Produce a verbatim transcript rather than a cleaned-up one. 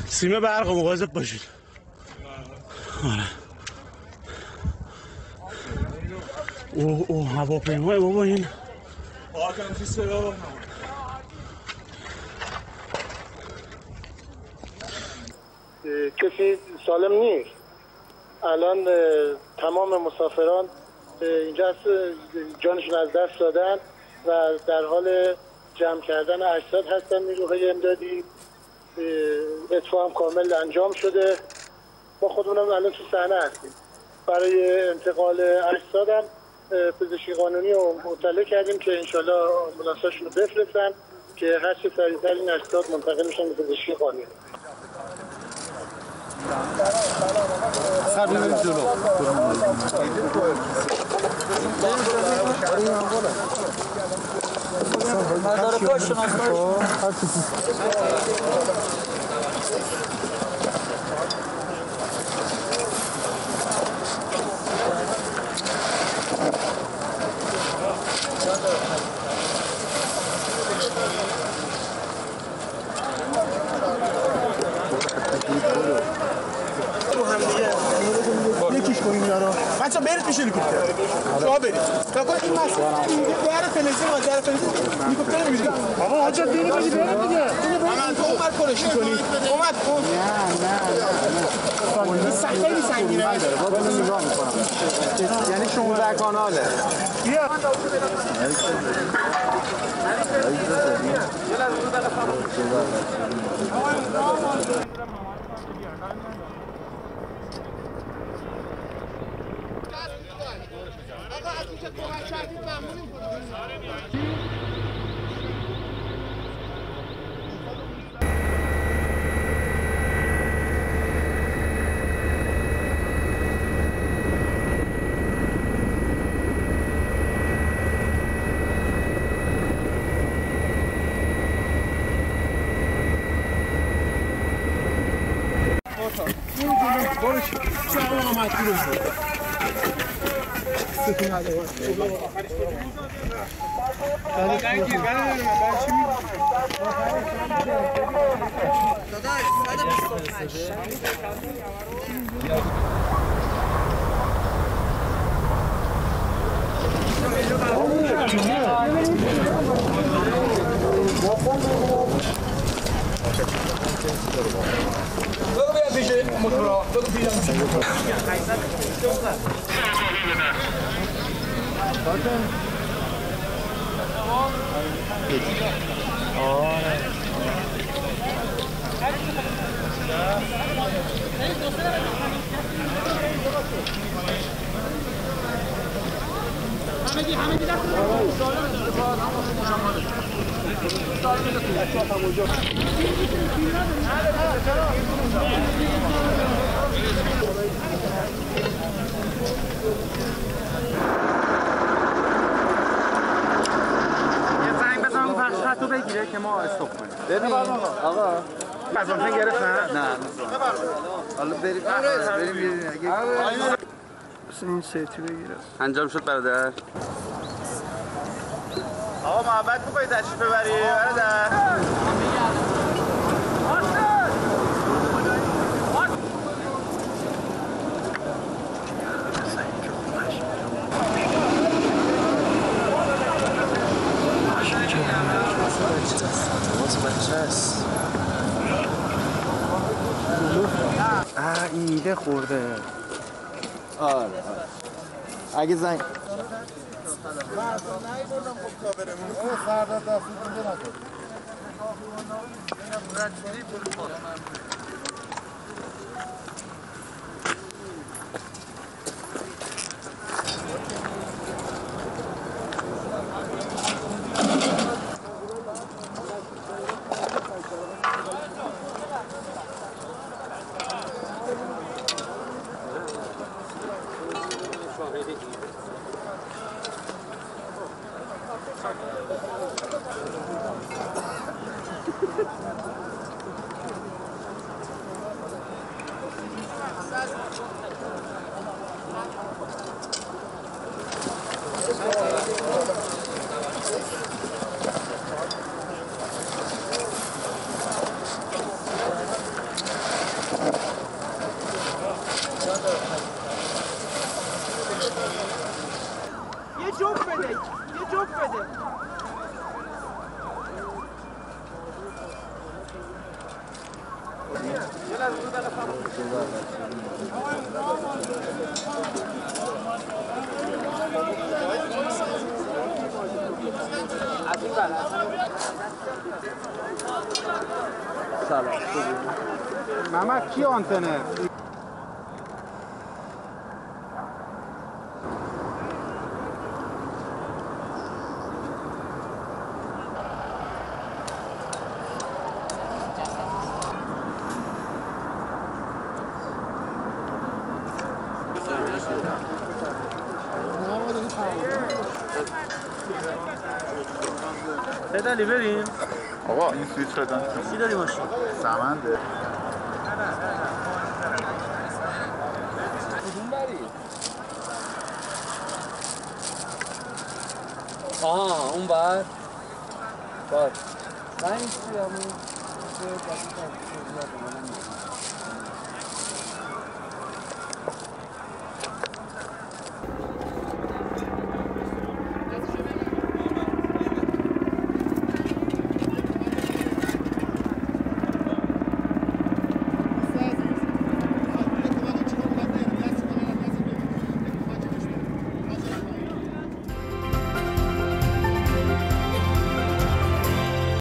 سیمه برق مواظب باشید. آره. اوه اوه هواپیمای بابا این. آکم فیس بابا. کسی سالم نیست. الان تمام مسافران اینجا جانشون از دست دادن و در حال جمع کردن اجساد هستن. نیروهای امدادی اطفاء هم کامل انجام شده. ما خودمونم الان تو صحنه هستیم. برای انتقال اجساد هم پزشکی قانونی رو مطلع کردیم که انشالله آمبولانساشون رو بفرستن که هر چه سریعتر این اجساد منتقل میشن به پزشکی قانونی. سر بریم جلو. مدار پاش یکیش کنیم اینا رو. بچه‌ها برید پیش هلیکوپتر. شما برید. تا کنید این مسئله در فلزی و در فلزی هلیکوپتر می‌گیرید. آقا حاجت دیگه برید دیگه. من تو عمر پرش کنی. اومد کن. نه نه نه. خیلی سنگینه داره. بابا نگاه می‌کنم. یعنی شانزده کاناله. بیا. خطو بگیره که ما استاپ کنیم. ببین آقا مزانتن گرفت نه؟ نه حالا بریم بریم بریم اگه بس این سیتی بگیره. انجام شد برادر. آقا محبت می‌کنی تشریف ببری برادر؟ آه ایده خورده. آره آره. اگه زنگ سلام محمد کی آنتنه؟ سید علی بریم آقا این سویچ بدن چی داری ماشین؟ سمنده کدوم بری؟ آها اون بر بار من این چی همون